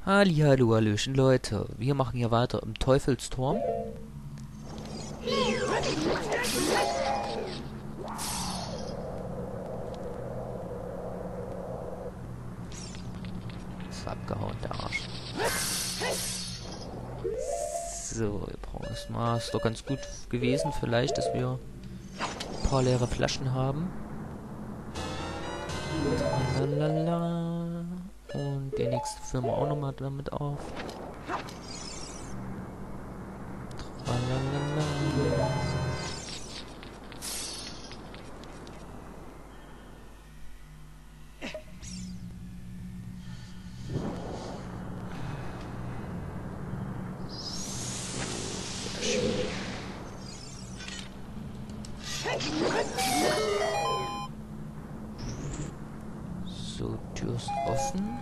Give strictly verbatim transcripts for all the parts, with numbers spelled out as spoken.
Hallihallo, hallöchen Leute. Wir machen hier weiter im Teufelsturm. Ist abgehauen, der Arsch. So, wir brauchen erstmal. Ist doch ganz gut gewesen, vielleicht, dass wir ein paar leere Flaschen haben. Lalalala. Und die nächste füllen wir auch nochmal damit auf. Tralalala. Sehr schön. So, Tür ist offen.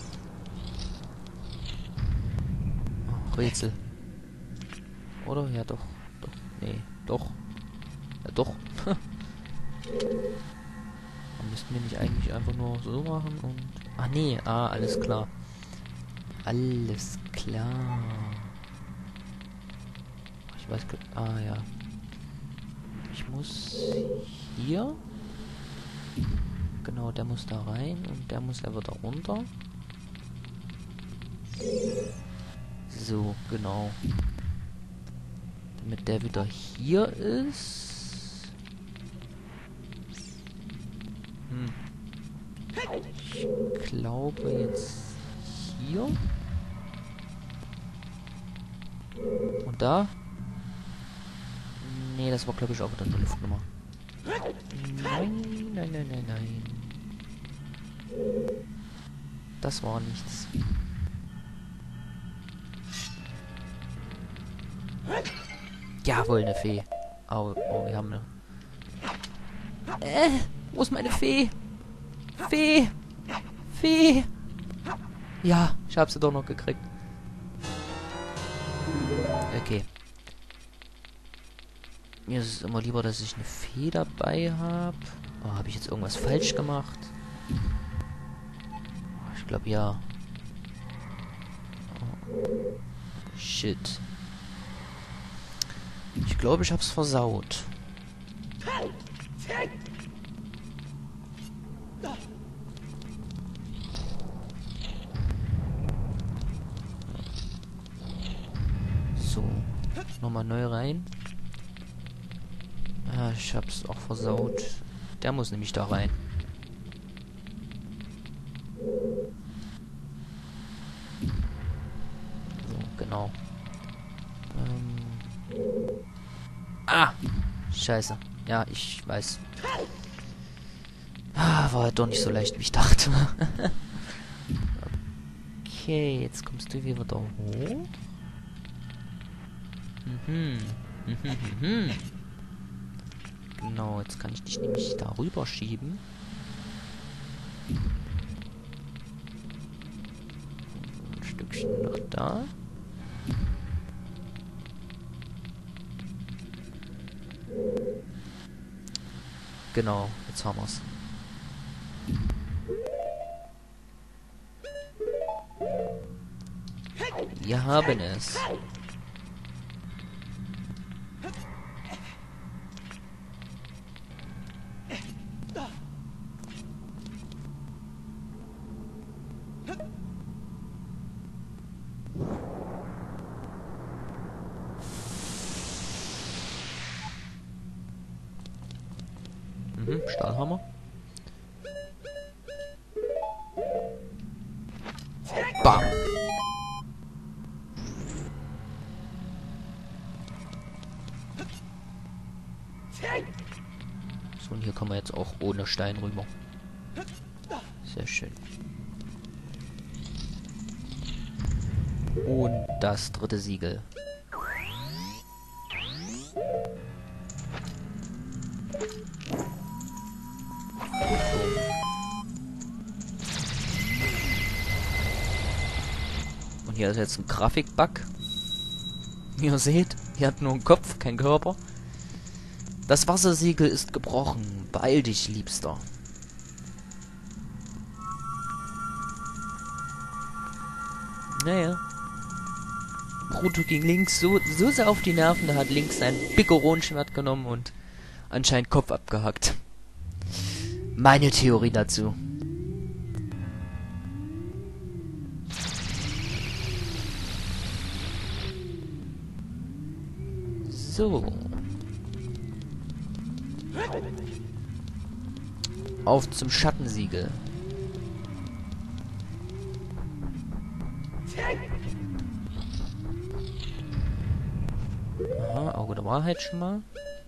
Oh, Rätsel. Oder? Ja, doch. Doch. Nee, doch. Ja, doch. Dann müssten wir nicht eigentlich einfach nur so machen und... Ah, nee. Ah, alles klar. Alles klar. Ich weiß... Ah, ja. Ich muss... Hier... Genau, der muss da rein und der muss aber da runter. So, genau. Damit der wieder hier ist. Hm. Ich glaube jetzt hier. Und da? Nee, das war glaube ich auch wieder eine Luftnummer. Nein, nein, nein, nein, nein. Das war nichts. Jawohl, eine Fee. Oh, oh, wir haben eine... Äh, wo ist meine Fee? Fee! Fee! Ja, ich habe sie doch noch gekriegt. Okay. Mir ist es immer lieber, dass ich eine Fee dabei habe. Oh, habe ich jetzt irgendwas falsch gemacht? Oh, ich glaube ja. Oh. Shit. Ich glaube, ich hab's versaut. So. Nochmal neu rein. Ah, ich hab's auch versaut. Der muss nämlich da rein. So, genau. Ähm. Ah! Scheiße. Ja, ich weiß. Ah, war halt doch nicht so leicht, wie ich dachte. Okay, jetzt kommst du wieder hoch. Mhm. Mhm, mhm. Genau, jetzt kann ich dich nämlich da rüber schieben. Ein Stückchen noch da. Genau, jetzt haben wir's. Wir haben es. Mhm, Stahlhammer. Bam. So, und hier kommen wir jetzt auch ohne Stein rüber. Sehr schön. Und das dritte Siegel. Und hier ist jetzt ein Grafikbug. Wie ihr seht, hier hat nur einen Kopf, kein Körper. Das Wassersiegel ist gebrochen. Beeil dich, Liebster. Naja. Bruto ging links so, so sehr auf die Nerven, da hat links sein Biggoron-Schwert genommen und anscheinend Kopf abgehackt. Meine Theorie dazu. So. Auf zum Schattensiegel. Aha, Auge der Wahrheit schon mal.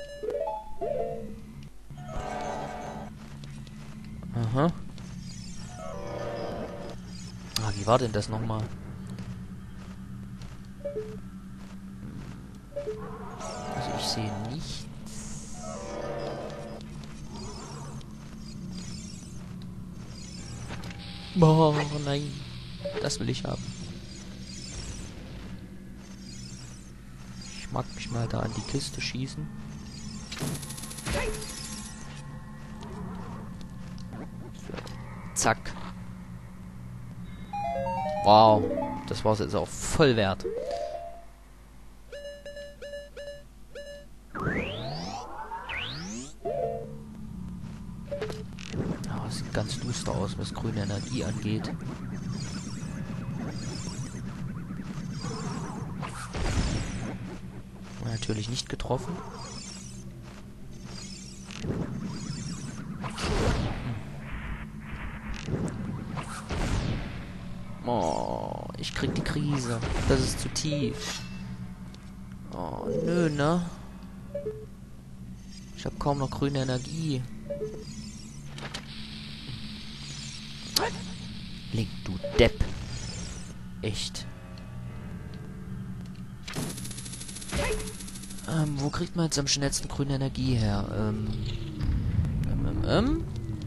Aha. Ah, wie war denn das nochmal? Also ich sehe nichts. Oh nein. Das will ich haben. Ich mag mich mal da an die Kiste schießen. So. Zack. Wow. Das war es jetzt auch voll wert. Oh, es sieht ganz düster aus, was grüne Energie angeht. Natürlich nicht getroffen. Oh, ich krieg die Krise. Das ist zu tief. Oh, nö, ne? Ich habe kaum noch grüne Energie. Link, du Depp. Echt. Ähm, wo kriegt man jetzt am schnellsten grüne Energie her? Ähm. Ähm, ähm, ähm.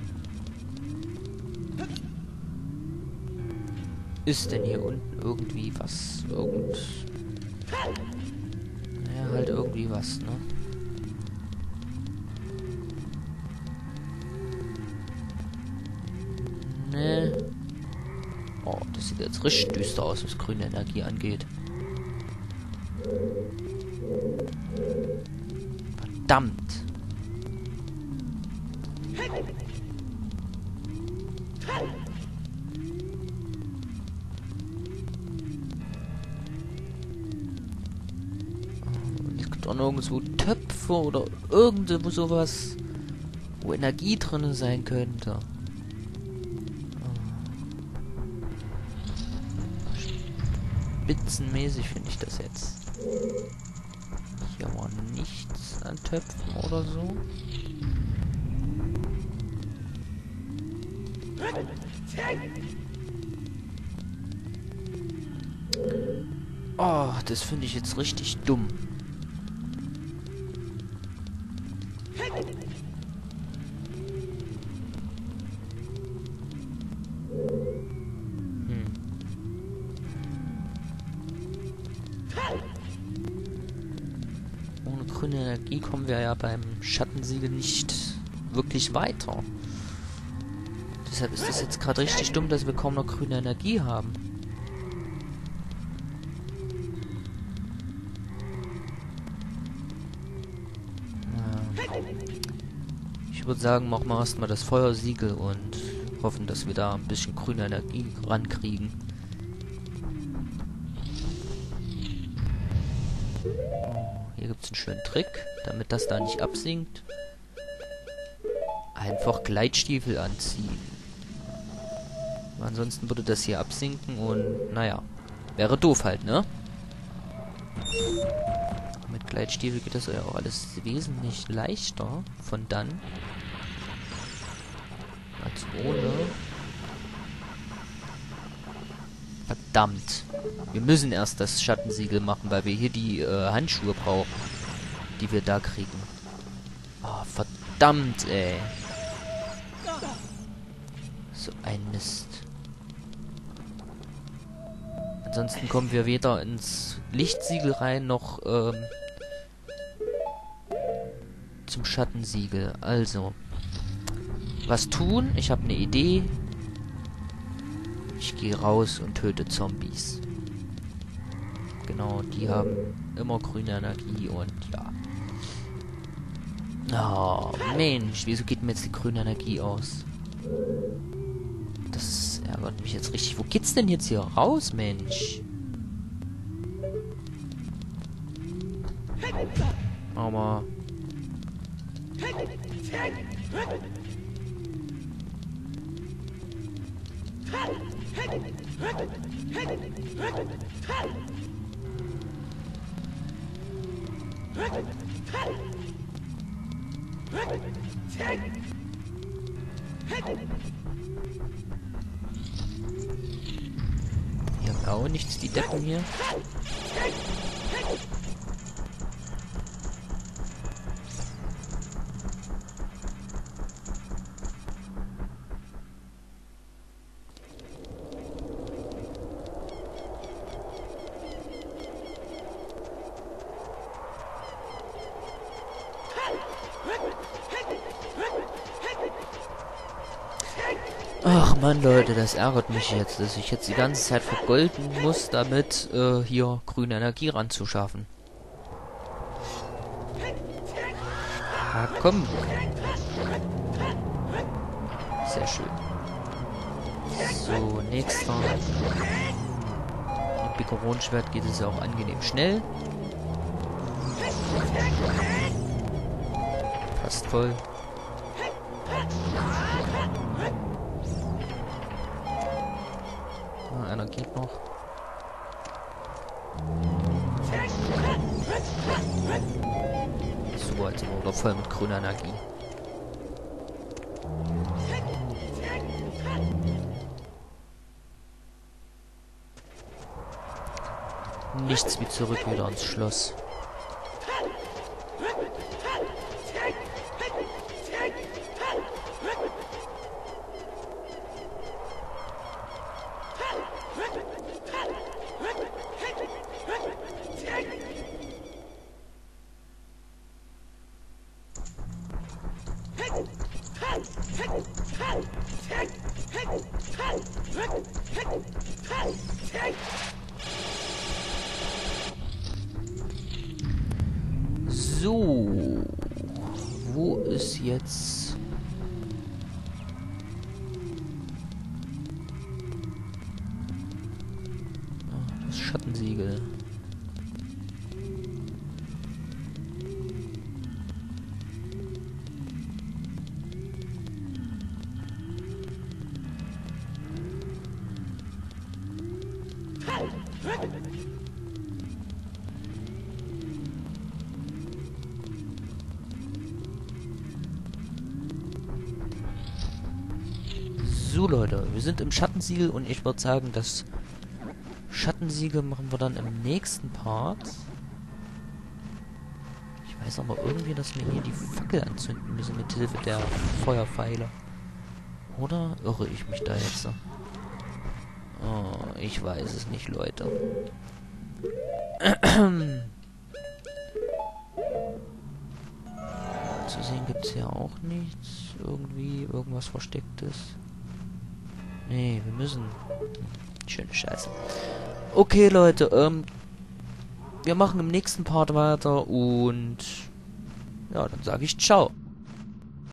Ist denn hier unten irgendwie was? Irgend... Naja, halt irgendwie was, ne? Ne. Oh, das sieht jetzt richtig düster aus, was grüne Energie angeht. Verdammt. Es gibt auch nirgendwo Töpfe oder irgendwo sowas, wo Energie drin sein könnte. Spitzenmäßig finde ich das jetzt. Hier war nichts an Töpfen oder so. Oh, das finde ich jetzt richtig dumm. Hm. Ohne grüne Energie kommen wir ja beim Schattensiegel nicht wirklich weiter. Deshalb ist es jetzt gerade richtig dumm, dass wir kaum noch grüne Energie haben. Ich würde sagen, machen wir erstmal das Feuersiegel und hoffen, dass wir da ein bisschen grüne Energie rankriegen. Oh, hier gibt es einen schönen Trick, damit das da nicht absinkt. Einfach Gleitstiefel anziehen. Ansonsten würde das hier absinken und, naja, wäre doof halt, ne? Mit Gleitstiefel geht das ja auch alles wesentlich leichter von dann als ohne. Verdammt. Wir müssen erst das Schattensiegel machen, weil wir hier die äh, Handschuhe brauchen, die wir da kriegen. Oh, verdammt, ey. So ein Mist. Ansonsten kommen wir weder ins Lichtsiegel rein, noch ähm, zum Schattensiegel. Also, was tun? Ich habe eine Idee. Ich gehe raus und töte Zombies. Genau, die haben immer grüne Energie und ja. Oh, Mensch, wieso geht mir jetzt die grüne Energie aus? Das ärgert mich jetzt richtig. Wo geht's denn jetzt hier raus, Mensch? Aber... Hier haben auch nichts, die Deppen hier. Ach Mann, Leute, das ärgert mich jetzt, dass ich jetzt die ganze Zeit vergolden muss, damit äh, hier grüne Energie ranzuschaffen. Ah, komm. Sehr schön. So, nächster. Mit Bikoronschwert geht es ja auch angenehm schnell. Fast voll. Ah, einer geht noch. So, jetzt sind wir wieder voll mit grüner Energie. Nichts wie zurück wieder ins Schloss. So, wo ist jetzt... Ah, das Schattensiegel. So Leute, wir sind im Schattensiegel und ich würde sagen, das Schattensiegel machen wir dann im nächsten Part. Ich weiß aber irgendwie, dass wir hier die Fackel anzünden müssen mit Hilfe der Feuerpfeile. Oder irre ich mich da jetzt? Oh, ich weiß es nicht, Leute. Zu sehen gibt es hier auch nichts. Irgendwie irgendwas Verstecktes. Nee, wir müssen... Schöne Scheiße. Okay, Leute, ähm... wir machen im nächsten Part weiter und... ja, dann sage ich ciao.